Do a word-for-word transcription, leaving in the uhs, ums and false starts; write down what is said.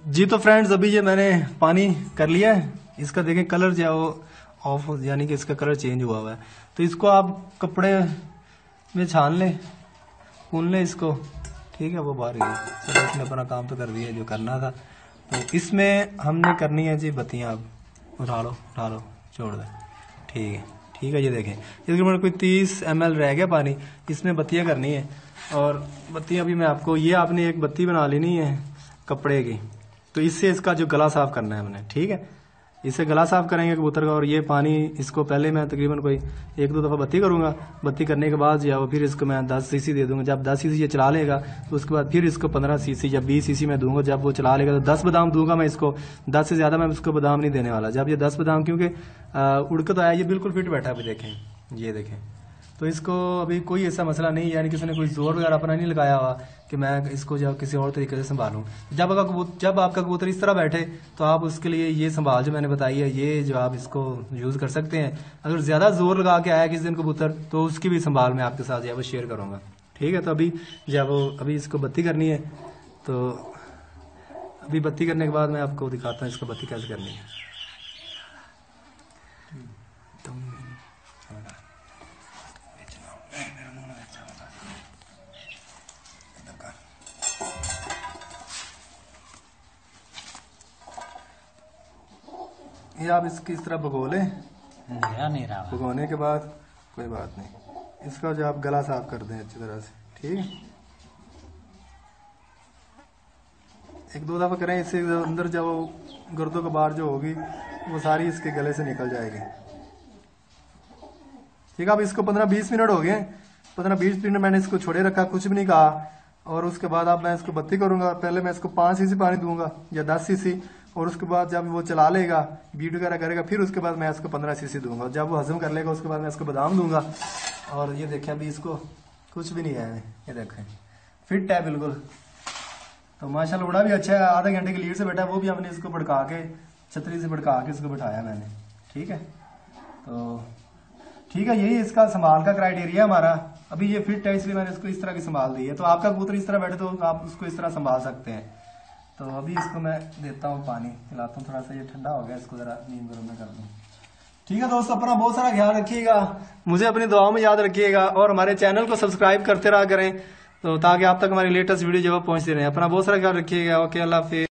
जी तो फ्रेंड्स, अभी ये मैंने पानी कर लिया है। इसका देखें कलर जो है वो ऑफ, यानी कि इसका कलर चेंज हुआ हुआ है। तो इसको आप कपड़े में छान लें, भून लें इसको। ठीक है, वो बाहर गई। चलो, इसने अपना काम तो कर दिया जो करना था। तो इसमें हमने करनी है जी बत्तियाँ। आप उठा लो उठा लो छोड़ दें। ठीक है ठीक है, ये देखें इसके ऊपर कोई तीस एम एल रह गया पानी, इसमें बत्तियाँ करनी है। और बत्तियाँ भी मैं आपको, ये आपने एक बत्ती बना लेनी है कपड़े की। तो इससे इसका जो गला साफ करना है हमने। ठीक है, इससे गला साफ करेंगे कबूतर का। और ये पानी इसको पहले मैं तकरीबन कोई एक दो दफ़ा बत्ती करूंगा। बत्ती करने के बाद जो है फिर इसको मैं दस सीसी दे दूंगा। जब दस सीसी ये चला लेगा तो उसके बाद फिर इसको पंद्रह सीसी या बीस सीसी मैं दूंगा। जब वो चला लेगा तो दस बादाम दूंगा मैं इसको। दस से ज़्यादा मैं इसको बादाम नहीं देने वाला। जब ये दस बादाम, क्योंकि उड़ के तो आया, ये बिल्कुल फिट बैठा है। अभी देखें, ये देखें। तो इसको अभी कोई ऐसा मसला नहीं, यानी किसी ने कोई जोर वगैरह अपना नहीं लगाया हुआ कि मैं इसको जो किसी और तरीके से संभालूं। जब आपका कबूतर जब आपका कबूतर इस तरह बैठे तो आप उसके लिए ये संभाल जो मैंने बताई है, ये जो आप इसको यूज़ कर सकते हैं। अगर ज़्यादा जोर लगा के आया किसी दिन कबूतर तो उसकी भी संभाल मैं आपके साथ जो है वो शेयर करूँगा। ठीक है, तो अभी जब वो अभी इसको बत्ती करनी है, तो अभी बत्ती करने के बाद मैं आपको दिखाता हूँ इसको बत्ती कैसे करनी है। ये आप इसकी इस तरह भगो लें। नहीं रहा भगोने के बाद कोई बात नहीं, इसका जो आप गला साफ कर दें अच्छी तरह से। ठीक है, एक दो दफा करें, इससे अंदर जो गर्दों के बाहर जो होगी वो सारी इसके गले से निकल जाएगी। ठीक है, अब इसको पंद्रह बीस मिनट हो गए। पंद्रह बीस मिनट मैंने इसको छोड़े रखा, कुछ भी नहीं कहा। और उसके बाद अब मैं इसको बत्ती करूंगा। पहले मैं इसको पाँच सीसी पानी दूंगा या दस सीसी, और उसके बाद जब वो चला लेगा, बीट वगैरह करेगा, फिर उसके बाद मैं इसको पंद्रह सीसी दूंगा। जब वो हजम कर लेगा उसके बाद मैं इसको बादाम दूंगा। और ये देखें, अभी इसको कुछ भी नहीं है, ये देखें फिट है बिल्कुल। तो माशाल्लाह उड़ा भी अच्छा है। आधे घंटे की लीड से बैठा है, वो भी हमने इसको भड़का के, छतरी से भड़का के इसको बिठाया मैंने। ठीक है, तो ठीक है, यही इसका संभाल का क्राइटेरिया हमारा। अभी ये फिट है इसलिए मैंने इसको इस तरह की संभाल दी है। तो आपका कबूतर इस तरह बैठे तो आप उसको इस तरह संभाल सकते हैं। तो अभी इसको मैं देता हूँ पानी, पिलाता हूँ। थोड़ा सा ये ठंडा हो गया, इसको जरा नीम गर्म में कर दूँ। ठीक है दोस्तों, अपना बहुत सारा ख्याल रखिएगा, मुझे अपनी दुआओं में याद रखिएगा, और हमारे चैनल को सब्सक्राइब करते रहा करें, तो ताकि आप तक हमारी लेटेस्ट वीडियो जो है पहुंचते रहे। अपना बहुत सारा ख्याल रखिएगा। ओके, अल्लाह हाफिज़।